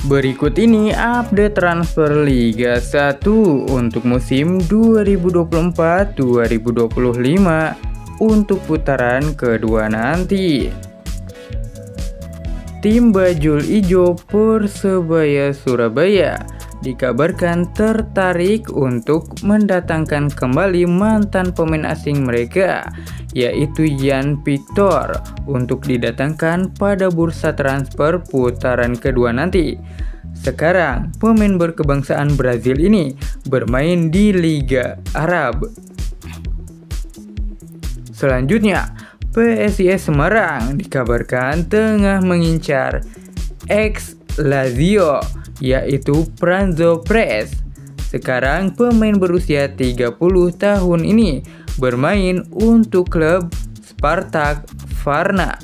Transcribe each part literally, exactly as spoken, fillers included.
Berikut ini update transfer Liga satu untuk musim dua ribu dua puluh empat dua ribu dua puluh lima untuk putaran kedua nanti. Tim Bajul Ijo Persebaya Surabaya dikabarkan tertarik untuk mendatangkan kembali mantan pemain asing mereka, yaitu Yan Victor, untuk didatangkan pada bursa transfer putaran kedua nanti. Sekarang, pemain berkebangsaan Brazil ini bermain di Liga Arab. Selanjutnya, P S I S Semarang dikabarkan tengah mengincar ex Lazio, yaitu Franzo Press. Sekarang pemain berusia tiga puluh tahun ini bermain untuk klub Spartak Varna.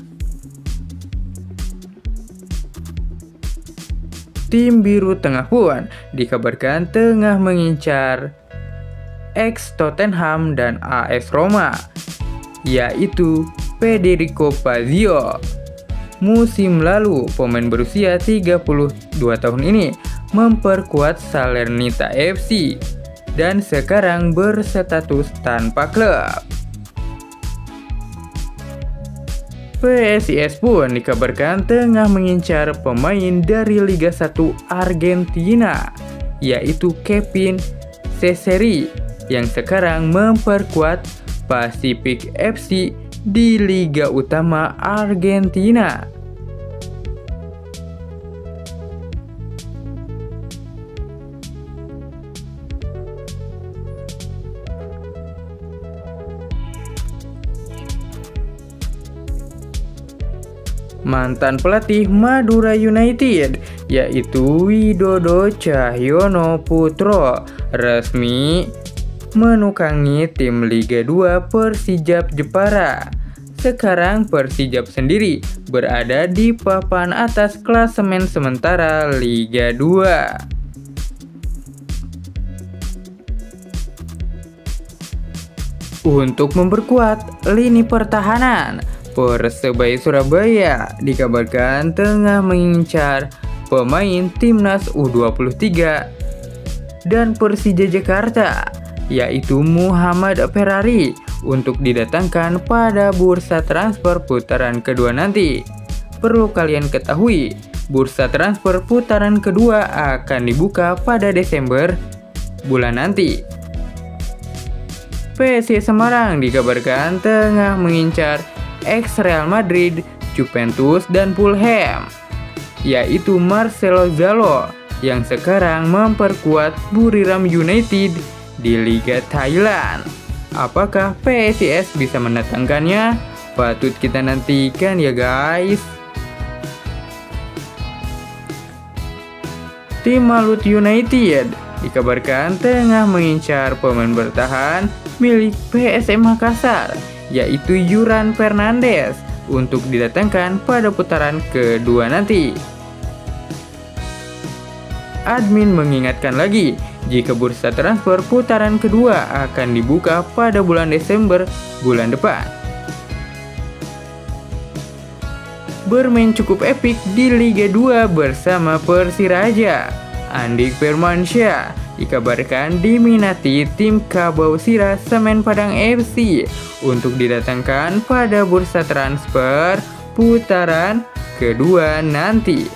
Tim Biru Tengah pun dikabarkan tengah mengincar ex Tottenham dan A S Roma, yaitu Federico Fazio. Musim lalu, pemain berusia tiga puluh dua tahun ini memperkuat Salernitana F C dan sekarang berstatus tanpa klub. P S I S pun dikabarkan tengah mengincar pemain dari Liga satu Argentina, yaitu Kevin Ceseri yang sekarang memperkuat Pacific F C di Liga Utama Argentina. Mantan pelatih Madura United, yaitu Widodo Cahyono Putro, resmi menukangi tim Liga dua Persijap Jepara. Sekarang Persijap sendiri berada di papan atas klasemen sementara Liga dua. Untuk memperkuat lini pertahanan, Persebaya Surabaya dikabarkan tengah mengincar pemain timnas U dua puluh tiga dan Persija Jakarta, yaitu Muhammad Ferrari, untuk didatangkan pada bursa transfer putaran kedua nanti. Perlu kalian ketahui, bursa transfer putaran kedua akan dibuka pada Desember bulan nanti. P S I S Semarang dikabarkan tengah mengincar ex Real Madrid, Juventus, dan Fulham, yaitu Marcelo Zalo yang sekarang memperkuat Buriram United di Liga Thailand. Apakah P S I S bisa mendatangkannya? Patut kita nantikan ya guys. Tim Malut United dikabarkan tengah mengincar pemain bertahan milik P S M Makassar, yaitu Yuran Fernandes, untuk didatangkan pada putaran kedua nanti. Admin mengingatkan lagi, jika bursa transfer putaran kedua akan dibuka pada bulan Desember bulan depan. Bermain cukup epik di Liga dua bersama Persiraja, Andik Firmansyah dikabarkan diminati tim Kabau Sira Semen Padang F C untuk didatangkan pada bursa transfer putaran kedua nanti.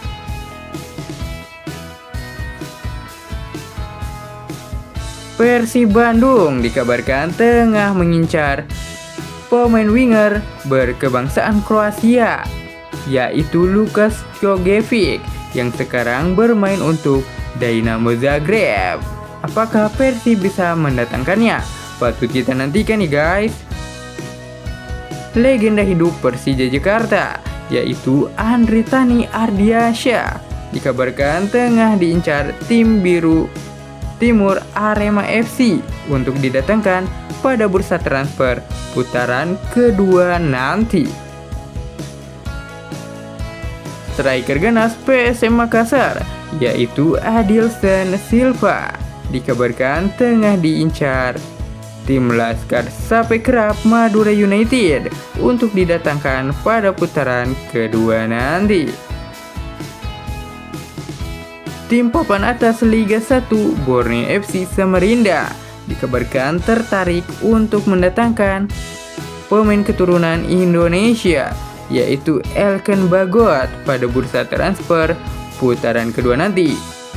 Persib Bandung dikabarkan tengah mengincar pemain winger berkebangsaan Kroasia, yaitu Lukas Jogevic yang sekarang bermain untuk Dinamo Zagreb. Apakah Persib bisa mendatangkannya? Patut kita nantikan nih guys. Legenda hidup Persija Jakarta, yaitu Andri Tani Ardiansyah, dikabarkan tengah diincar tim Biru Timur Arema F C untuk didatangkan pada bursa transfer putaran kedua nanti. Striker ganas P S M Makassar, yaitu Adilson Silva, dikabarkan tengah diincar tim Laskar Sapekraf Madura United untuk didatangkan pada putaran kedua nanti. Tim papan atas Liga satu Borneo F C Samarinda dikabarkan tertarik untuk mendatangkan pemain keturunan Indonesia, yaitu Elkan Bagot pada bursa transfer putaran kedua nanti.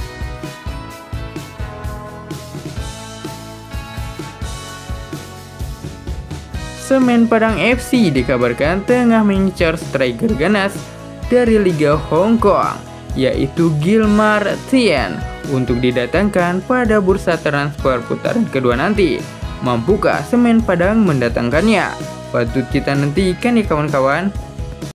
Semen Padang F C dikabarkan tengah mengincar striker ganas dari Liga Hong Kong, yaitu Gilmar Tien, untuk didatangkan pada bursa transfer putaran kedua nanti. Mampukah Semen Padang mendatangkannya? Patut kita nantikan ya kawan-kawan.